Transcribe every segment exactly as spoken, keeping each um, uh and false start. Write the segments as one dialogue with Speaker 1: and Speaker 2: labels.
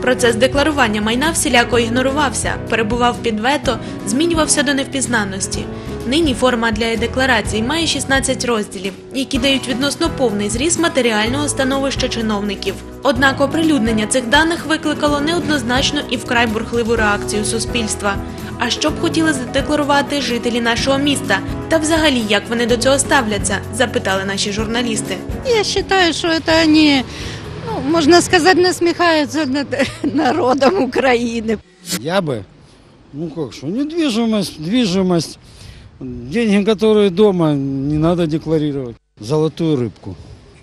Speaker 1: Процес декларування майна всіляко ігнорувався, перебував під вето, змінювався до невпізнанності. Нині форма для е-декларації має шістнадцять розділів, які дають відносно повний зріз матеріального становища чиновників. Однак оприлюднення цих даних викликало неоднозначну і вкрай бурхливу реакцію суспільства. А що б хотіли задекларувати жителі нашого міста? Та взагалі, як вони до цього ставляться? Запитали наші журналісти.
Speaker 2: Я вважаю, що це вони, ну, можна сказати, насміхаються над народом України.
Speaker 3: Я бы, ну как что, недвижимость, движимость, деньги, которые дома, не надо декларировать. Золотую рыбку,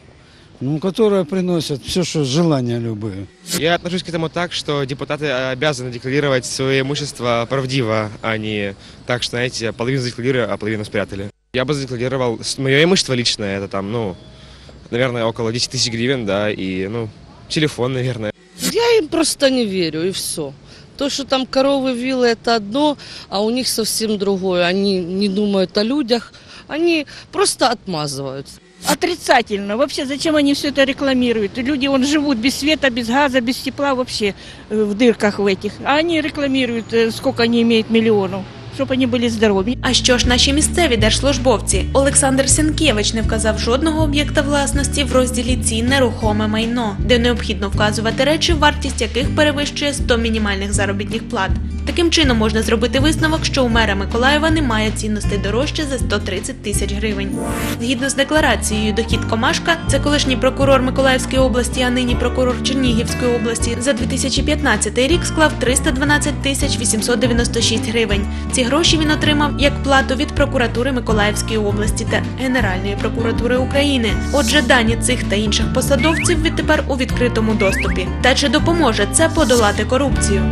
Speaker 3: ну, которая приносит все, что желания любые.
Speaker 4: Я отношусь к этому так, что депутаты обязаны декларировать свое имущество правдиво, а не так, что, знаете, половину задекларировали, а половину спрятали. Я бы задекларировал мое имущество личное, это там, ну, наверное, около десять тысяч гривен, да, и, ну, телефон, наверное.
Speaker 5: Я им просто не верю, и все. То, что там коровы, виллы, это одно, а у них совсем другое. Они не думают о людях, они просто отмазываются.
Speaker 6: Отрицательно. Вообще, зачем они все это рекламируют? Люди вон живут без света, без газа, без тепла, вообще в дырках в этих. А они рекламируют, сколько они имеют миллионов, щоб вони були здорові.
Speaker 1: А що ж наші місцеві держслужбовці? Олександр Сенкевич не вказав жодного об'єкта власності в розділі «Цінне рухоме майно», де необхідно вказувати речі, вартість яких перевищує сто мінімальних заробітних плат. Таким чином можна зробити висновок, що у мера Миколаєва немає цінностей дорожче за сто тридцять тисяч гривень. Згідно з декларацією «Дохід Комашка», це колишній прокурор Миколаївської області, а нині прокурор Чернігівської області, за дві тисячі п'ятнадцятий рік склав триста дванадцять тисяч вісімсот дев'яносто шість гривень. Ці гроші він отримав як плату від прокуратури Миколаївської області та Генеральної прокуратури України. Отже, дані цих та інших посадовців відтепер у відкритому доступі. Та чи допоможе це подолати корупцію?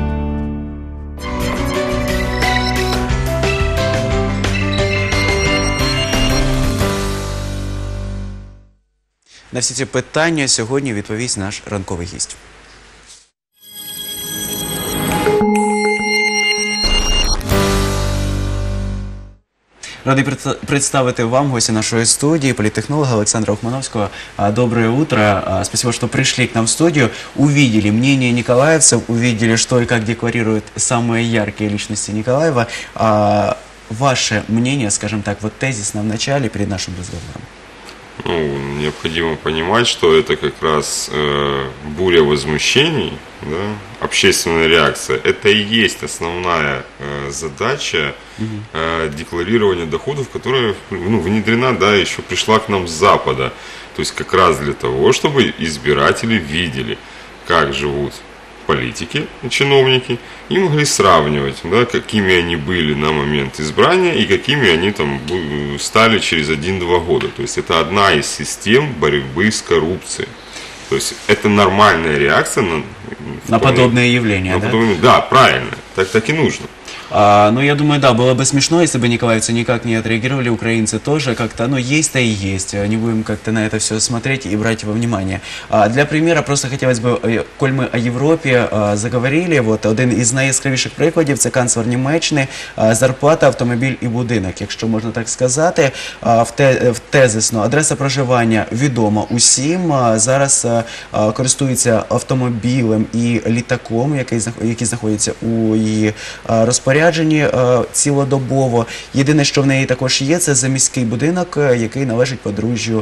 Speaker 7: На всі ці питання сьогодні відповість наш ранковий гість. Радий представити вам гостя нашей студии, политтехнолога Александра Ухмановского. Доброе утро. Спасибо, что пришли к нам в студию. Увидели мнение николаевцев, увидели, что и как декларируют самые яркие личности Николаева. Ваше мнение, скажем так, вот тезисно в начале перед нашим разговором.
Speaker 8: Ну, необходимо понимать, что это как раз э, буря возмущений, да, общественная реакция. Это и есть основная э, задача э, декларирования доходов, которая, ну, внедрена, да, еще пришла к нам с Запада. То есть как раз для того, чтобы избиратели видели, как живут политики, чиновники, и могли сравнивать, да, какими они были на момент избрания и какими они там стали через один-два года. То есть это одна из систем борьбы с коррупцией. То есть это нормальная реакция на,
Speaker 7: на подобные явления.
Speaker 8: На
Speaker 7: да?
Speaker 8: подобные, да, правильно, так, так и нужно.
Speaker 7: А, ну, я думаю, да, было бы смешно, если бы николаевцы никак не отреагировали, украинцы тоже как-то, ну, есть-то и есть, не будем как-то на это все смотреть и брать во внимание. А, для примера просто хотелось бы, коль мы о Європі а, заговорили, вот, один із найяскравіших прикладів – це канцлер Німеччини, а, зарплата, автомобіль і будинок, якщо можна так сказати, а, в, те, в тезисно. Адреса проживання відома усім, а, зараз а, користується автомобілем і літаком, який, які знаходяться у її розпорядженні цілодобово. Єдине, що в неї також є, це заміський будинок, який належить подружжю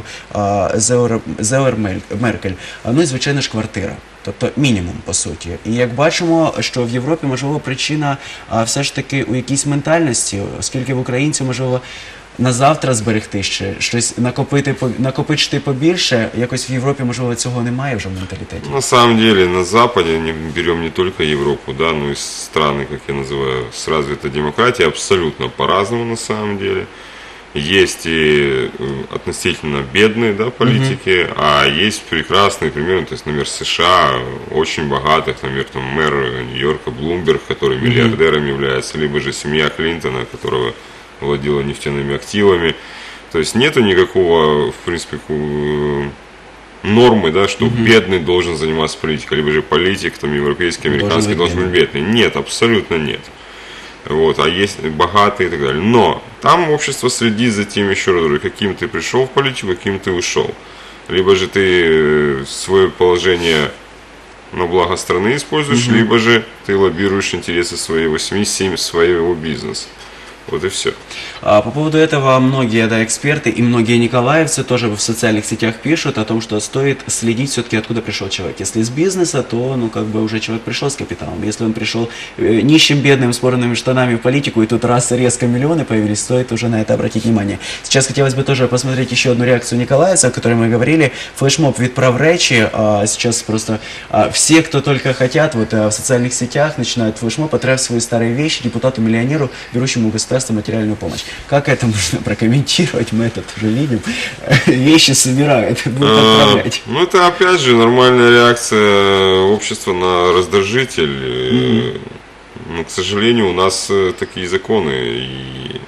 Speaker 7: Зеуер Меркель. Ну і, звичайно ж, квартира. Тобто мінімум, по суті. І як бачимо, що в Європі, можливо, причина все ж таки у якійсь ментальності, оскільки в українців, можливо, на завтра зберегти ще, щось накопити, накопичити побільше, якось в Європі, можливо, цього немає вже в менталітеті.
Speaker 8: На самом деле, на Западе, не берем не только Европу, да, но и страны, как я называю, с развитой демократией, абсолютно по-разному на самом деле. Есть и относительно бедные, да, политики, mm-hmm. а есть прекрасные примеры, то есть, например, США, очень богатых, например, там, мэр Нью-Йорка Блумберг, который миллиардером mm-hmm. является, либо же семья Клинтона, которого владела нефтяными активами. То есть нету никакого, в принципе, нормы, да, что mm-hmm. бедный должен заниматься политикой, либо же политик, там, европейский, американский должен быть, должен быть бедный. Нет, абсолютно нет. Вот, а есть богатые и так далее. Но там общество следит за тем, еще раз говорю, каким ты пришел в политику, каким ты ушел. Либо же ты свое положение на благо страны используешь, mm-hmm. либо же ты лоббируешь интересы своего семьи, своего бизнеса. Вот и все.
Speaker 7: А по поводу этого многие, да, эксперты и многие николаевцы тоже в социальных сетях пишут о том, что стоит следить все-таки, откуда пришел человек. Если с бизнеса, то, ну, как бы уже человек пришел с капиталом. Если он пришел э, нищим, бедным, с порванными штанами в политику, и тут раз резко миллионы появились, стоит уже на это обратить внимание. Сейчас хотелось бы тоже посмотреть еще одну реакцию николаевцев, о которой мы говорили. Флешмоб від правречи. А сейчас просто а, все, кто только хотят, вот а, в социальных сетях начинают флешмоб, отправить свои старые вещи депутату-миллионеру, берущему государство материальную помощь. Как это можно прокомментировать? Мы это тоже видим. Вещи собирают, будут отправлять.
Speaker 8: Ну, это опять же нормальная реакция общества на раздражитель. Mm-hmm. Но, к сожалению, у нас такие законы. И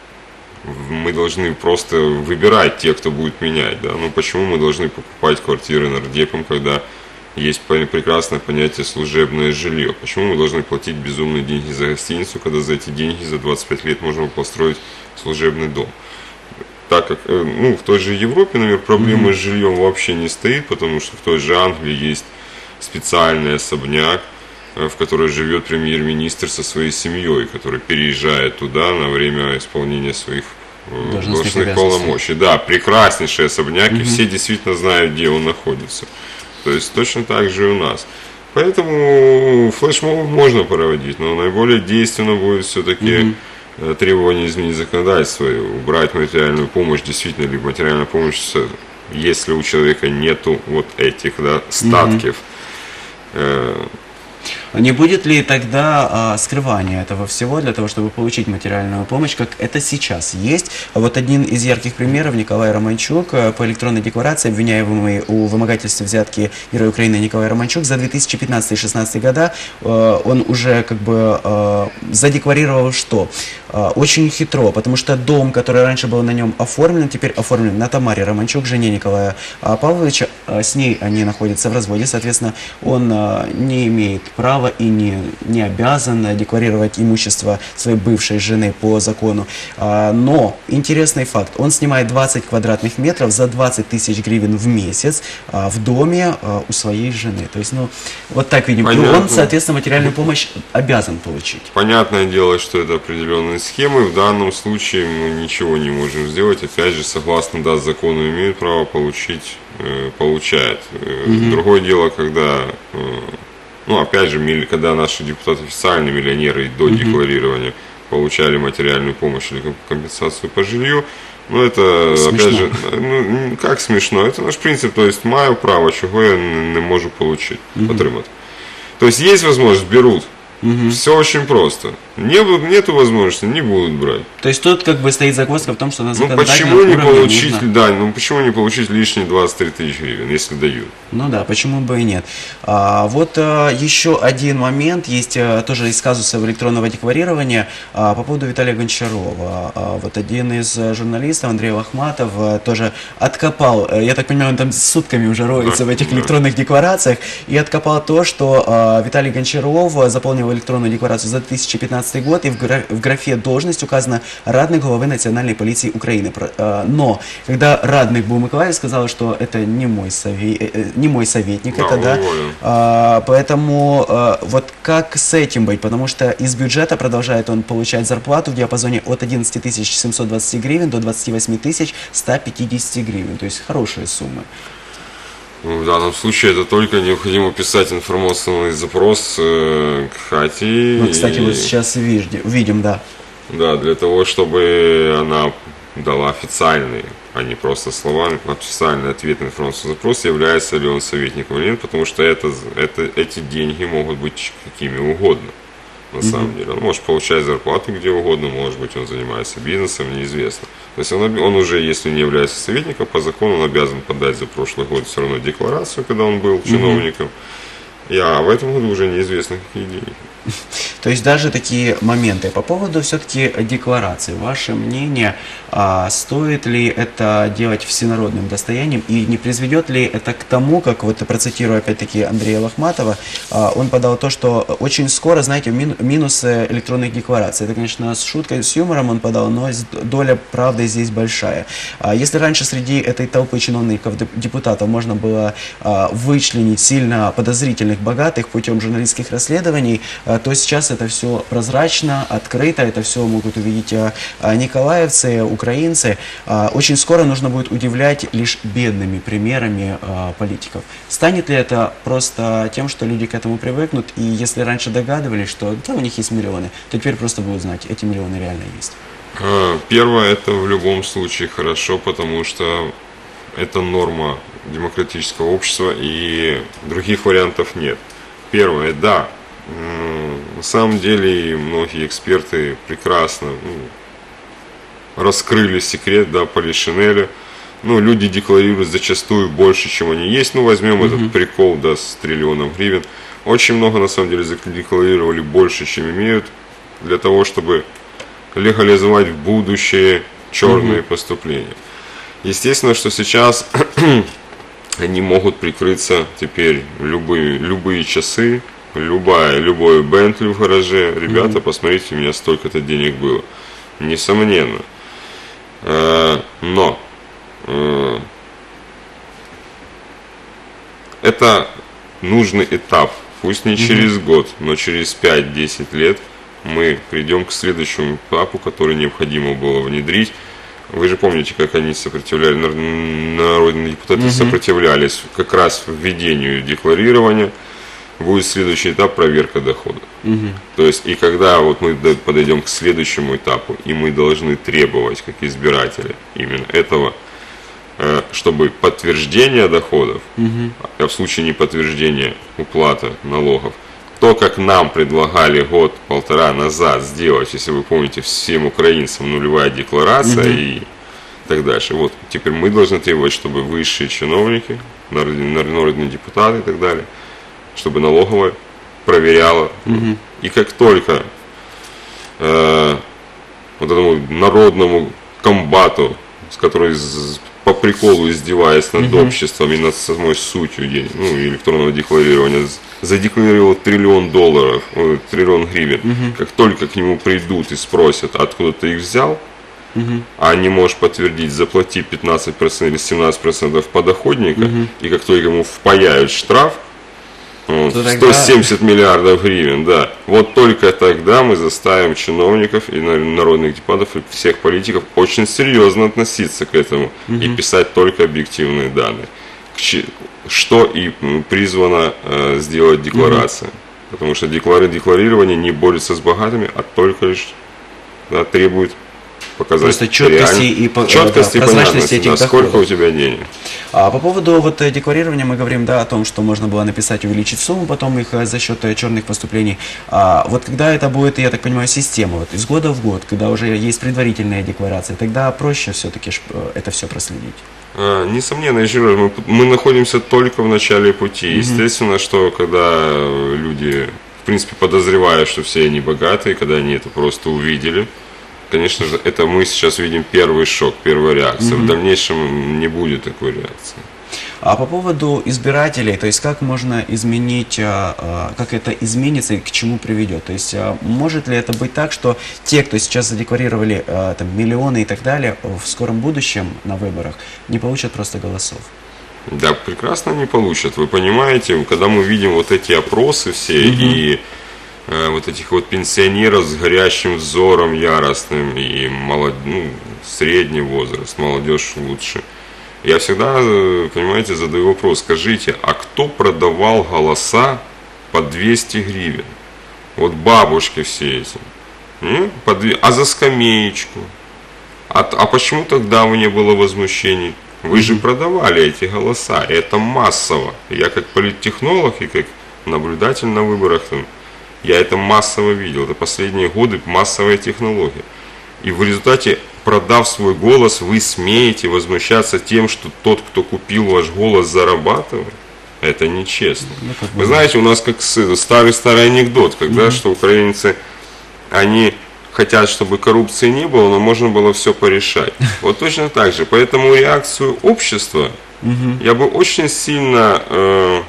Speaker 8: мы должны просто выбирать тех, кто будет менять. Да? Ну, почему мы должны покупать квартиры нардепом, когда есть прекрасное понятие служебное жилье? Почему мы должны платить безумные деньги за гостиницу, когда за эти деньги за двадцать пять лет можно построить служебный дом? Так как, ну, в той же Европе, например, проблема mm-hmm. с жильем вообще не стоит, потому что в той же Англии есть специальный особняк, в которой живет премьер-министр со своей семьей, который переезжает туда на время исполнения своих должностных полномочий. Да, прекраснейший особняк, mm-hmm. и все действительно знают, где он находится. То есть точно так же и у нас. Поэтому флешмобы можно проводить, но наиболее действенно будет все-таки mm-hmm. требование изменить законодательство, убрать материальную помощь, действительно, либо материальная помощь, если у человека нету вот этих, да, статков. Mm-hmm.
Speaker 7: Не будет ли тогда а, скрывания этого всего для того, чтобы получить материальную помощь, как это сейчас есть? Вот один из ярких примеров — Николай Романчук, по электронной декларации, обвиняемый у вымогательстве взятки Герой Украины Николай Романчук, за две тысячи пятнадцатый — две тысячи шестнадцатый года э, он уже как бы э, задекларировал, что э, очень хитро, потому что дом, который раньше был на нем оформлен, теперь оформлен на Тамаре Романчук, жене Николая Павловича, э, с ней они находятся в разводе, соответственно, он э, не имеет права и не, не обязан декларировать имущество своей бывшей жены по закону. А, но интересный факт: он снимает двадцать квадратных метров за двадцать тысяч гривен в месяц а, в доме а, у своей жены. То есть, ну, вот так видим. Понятно. И он, соответственно, материальную помощь обязан получить.
Speaker 8: Понятное дело, что это определенные схемы. В данном случае мы ничего не можем сделать. Опять же, согласно, да, закону имеют право получить, э, получает. Mm-hmm. Другое дело, когда... Э, Ну, опять же, когда наши депутаты, официальные миллионеры до mm-hmm. декларирования получали материальную помощь или компенсацию по жилью, ну, это, смешно. Опять же, ну, как смешно, это наш принцип, то есть, маю право, чего я не могу получить, mm-hmm. отримати. То есть, есть возможность, берут. Угу. Все очень просто. Не, нету возможности, не будут брать.
Speaker 7: То есть тут как бы стоит загвоздка в том, что на законодательном
Speaker 8: ну, почему
Speaker 7: уровне
Speaker 8: не получить,
Speaker 7: нужно...
Speaker 8: да, ну почему не получить лишние двадцать три тысячи гривен, если дают?
Speaker 7: Ну да, почему бы и нет. А, вот а, еще один момент есть а, тоже из казусов электронного декларирования а, по поводу Виталия Гончарова. А, вот один из журналистов, Андрей Лохматов, а, тоже откопал, я так понимаю, он там сутками уже роется да, в этих да. электронных декларациях, и откопал то, что а, Виталий Гончаров заполнил электронную декларацию за две тысячи пятнадцатый год, и в, граф, в графе «Должность» указано «Радник главы Национальной полиции Украины». Но когда Радник Бумыклаев сказал, что это не мой, сове, не мой советник, да, это, да, а, поэтому а, вот как с этим быть? Потому что из бюджета продолжает он получать зарплату в диапазоне от одиннадцати тысяч семисот двадцати гривен до двадцати восьми тысяч ста пятидесяти гривен, то есть хорошие суммы.
Speaker 8: В данном случае это только необходимо писать информационный запрос э, к Хате.
Speaker 7: Мы, кстати, и... вот сейчас видим, видим, да.
Speaker 8: Да, для того, чтобы она дала официальный, а не просто словами, официальный ответ на информационный запрос, является ли он советником или нет, потому что это, это, эти деньги могут быть какими угодно. На mm-hmm. самом деле. Он может получать зарплату где угодно, может быть, он занимается бизнесом, неизвестно. То есть он, он уже, если не является советником, по закону он обязан подать за прошлый год все равно декларацию, когда он был чиновником. Mm-hmm. А в этом году уже неизвестно, какие деньги.
Speaker 7: То есть даже такие моменты. По поводу все-таки декларации. Ваше мнение, а стоит ли это делать всенародным достоянием и не приведет ли это к тому, как вот процитирую опять-таки Андрея Лохматова, а, он подал то, что очень скоро, знаете, мин, минусы электронных деклараций. Это, конечно, с шуткой, с юмором он подал, но доля правды здесь большая. А если раньше среди этой толпы чиновников, депутатов можно было а, вычленить сильно подозрительных крупных, богатых путем журналистских расследований, а, то сейчас это все прозрачно, открыто, это все могут увидеть а, а, николаевцы, украинцы. А, очень скоро нужно будет удивлять лишь бедными примерами а, политиков. Станет ли это просто тем, что люди к этому привыкнут, и если раньше догадывались, что да, у них есть миллионы, то теперь просто будут знать, эти миллионы реально есть?
Speaker 8: Первое, это в любом случае хорошо, потому что это норма демократического общества, и других вариантов нет. Первое, да, на самом деле многие эксперты прекрасно ну, раскрыли секрет, да, Полишинеля. Ну, люди декларируют зачастую больше, чем они есть. Ну, возьмем mm-hmm. этот прикол, да, с триллионом гривен. Очень много, на самом деле, задекларировали больше, чем имеют, для того, чтобы легализовать в будущее черные mm-hmm. поступления. Естественно, что сейчас они могут прикрыться теперь любые, любые часы, любая, любой Бентли в гараже. Ребята, mm-hmm. посмотрите, у меня столько-то денег было. Несомненно. Но это нужный этап. Пусть не через mm-hmm. год, но через пять-десять лет мы придем к следующему этапу, который необходимо было внедрить. Вы же помните, как они сопротивлялись, народные депутаты mm-hmm. сопротивлялись как раз введению декларирования. Будет следующий этап — проверка дохода. Mm-hmm. То есть, и когда вот мы подойдем к следующему этапу, и мы должны требовать, как избиратели, именно этого, чтобы подтверждение доходов, mm-hmm. а в случае неподтверждения уплата налогов, то, как нам предлагали год-полтора назад сделать, если вы помните, всем украинцам нулевая декларация mm-hmm. и так дальше. Вот теперь мы должны требовать, чтобы высшие чиновники, народные, народные депутаты и так далее, чтобы налоговая проверяла. Mm-hmm. И как только э, вот этому народному комбату, с которой по приколу издеваясь над mm-hmm. обществом и над самой сутью день, ну, электронного декларирования, задекларировал триллион долларов, э, триллион гривен, mm-hmm. как только к нему придут и спросят, откуда ты их взял, mm-hmm. а не можешь подтвердить, заплати пятнадцать процентов или семнадцать процентов подоходника, mm-hmm. и как только ему впаяют штраф, вот, сто семьдесят миллиардов гривен, да. Вот только тогда мы заставим чиновников и народных депутатов и всех политиков очень серьезно относиться к этому угу. и писать только объективные данные. Что и призвано э, сделать декларация. Угу. Потому что деклары, декларирование не борется с богатыми, а только лишь да, требует показать
Speaker 7: просто четкости и, по,
Speaker 8: четкости
Speaker 7: да,
Speaker 8: и понятности, этих да, сколько у тебя денег.
Speaker 7: А по поводу вот декларирования мы говорим, да, о том, что можно было написать, увеличить сумму, потом их за счет черных поступлений. А вот когда это будет, я так понимаю, система, вот из года в год, когда уже есть предварительные декларации, тогда проще все-таки это все проследить.
Speaker 8: А, несомненно, еще раз, мы, мы находимся только в начале пути. Mm-hmm. Естественно, что когда люди, в принципе, подозревают, что все они богатые, когда они это просто увидели, конечно же, это мы сейчас видим первый шок, первая реакция. Mm-hmm. В дальнейшем не будет такой реакции.
Speaker 7: А по поводу избирателей, то есть как можно изменить, как это изменится и к чему приведет? То есть может ли это быть так, что те, кто сейчас задекларировали там, миллионы и так далее, в скором будущем на выборах не получат просто голосов?
Speaker 8: Да, прекрасно не получат. Вы понимаете, когда мы видим вот эти опросы все mm-hmm. и вот этих вот пенсионеров с горящим взором яростным и молод... ну, средний возраст, молодежь лучше. Я всегда, понимаете, задаю вопрос, скажите, а кто продавал голоса по двести гривен? Вот бабушки все эти. Не? По две... А за скамеечку? А, а почему тогда у не было возмущений? Вы же продавали эти голоса, и это массово. Я как политтехнолог и как наблюдатель на выборах там, я это массово видел. Это последние годы массовая технология. И в результате, продав свой голос, вы смеете возмущаться тем, что тот, кто купил ваш голос, зарабатывает. Это нечестно. Вы знаете, у нас как старый-старый анекдот, когда mm-hmm. что украинцы, они хотят, чтобы коррупции не было, но можно было все порешать. Вот точно так же. Поэтому реакцию общества mm-hmm. я бы очень сильно э,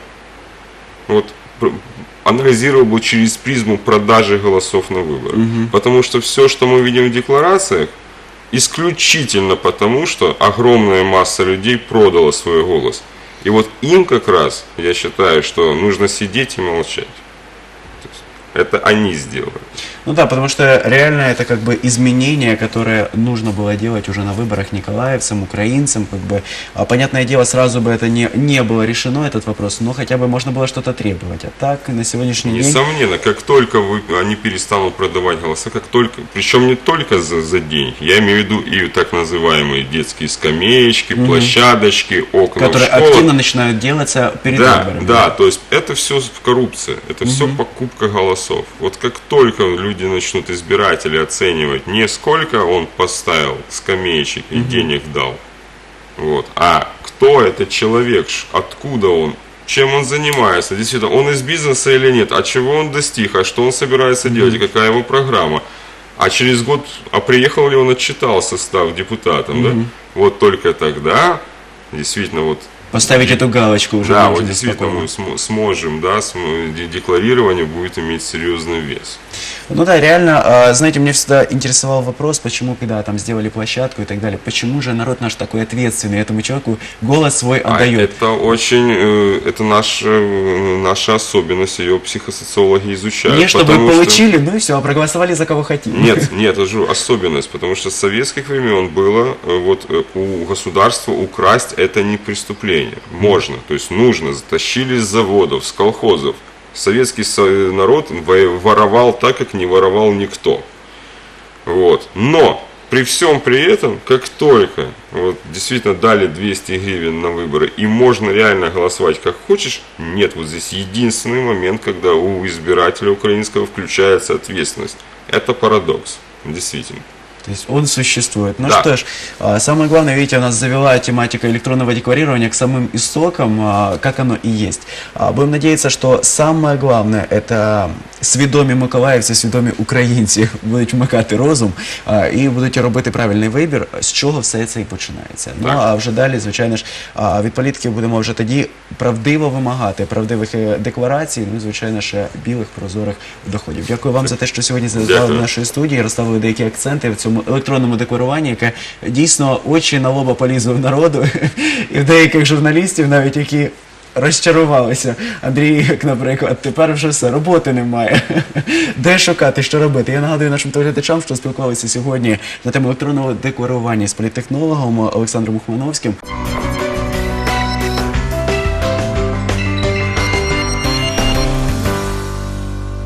Speaker 8: вот, анализировал бы через призму продажи голосов на выборах. Угу. Потому что все, что мы видим в декларациях, исключительно потому, что огромная масса людей продала свой голос. И вот им как раз, я считаю, что нужно сидеть и молчать. То есть это они сделали.
Speaker 7: Ну да, потому что реально это как бы изменения, которые нужно было делать уже на выборах николаевцам, украинцам, как бы, а, понятное дело, сразу бы это не, не было решено, этот вопрос, но хотя бы можно было что-то требовать, а так на сегодняшний день...
Speaker 8: Несомненно, как только вы, они перестанут продавать голоса, как только, причем не только за, за деньги, я имею в виду и так называемые детские скамеечки, угу. площадочки, окна
Speaker 7: которые
Speaker 8: в школах.
Speaker 7: активно начинают делаться перед
Speaker 8: да,
Speaker 7: выборами.
Speaker 8: Да, то есть это все коррупция, это угу. все покупка голосов. Вот как только люди начнут, избиратели, оценивать не сколько он поставил скамеечек и mm-hmm. денег дал, вот, а кто этот человек, откуда он, чем он занимается, действительно, он из бизнеса или нет, а чего он достиг, а что он собирается mm-hmm. делать, и какая его программа, а через год, а приехал ли он, отчитался, став депутатом, mm-hmm. да, вот только тогда, действительно, вот,
Speaker 7: поставить эту галочку уже.
Speaker 8: Да, вот действительно мы см- сможем, да, см- декларирование будет иметь серьезный вес.
Speaker 7: Ну да, реально, знаете, меня всегда интересовал вопрос, почему, когда там сделали площадку и так далее, почему же народ наш такой ответственный, этому человеку голос свой отдает?
Speaker 8: А это очень, это наша, наша особенность, ее психосоциологи изучают.
Speaker 7: Не, чтобы получили, что... ну и все, проголосовали за кого хотели.
Speaker 8: Нет, нет, это же особенность, потому что с советских времен было, вот у государства украсть это не преступление. Можно, то есть нужно, затащили с заводов, с колхозов. Советский народ воровал так, как не воровал никто. Вот. Но при всем при этом, как только вот, действительно дали двести гривен на выборы, и можно реально голосовать как хочешь, нет, вот здесь единственный момент, когда у избирателя украинского включается ответственность. Это парадокс, действительно.
Speaker 7: То есть он существует. Ну
Speaker 8: да.
Speaker 7: что ж, самое главное, видите, у нас завела тематика электронного декларирования к самым истокам, как оно и есть. Будем надеяться, що самое главное, это свідомі миколаївці, свідомі українці будуть вмикати розум і будуть робити правильний вибір, з чого все це і починається. Ну а вже далі, звичайно ж, від політиків будемо вже тоді правдиво вимагати правдивих декларацій, ну і, звичайно ж, білих прозорих доходів. Дякую вам за те, що сьогодні завітали до нашої студії, розставили деякі акценти в цьому електронному декларуванні, яке дійсно очі на лоба полізли в народу, і в деяких журналістів навіть, які розчарувалися. Андрій, як, наприклад, тепер вже все, роботи немає. Де шукати, що робити? Я нагадую нашим телеглядачам, що спілкувалися сьогодні на тему електронного декларування з політтехнологом Олександром Ухмановським.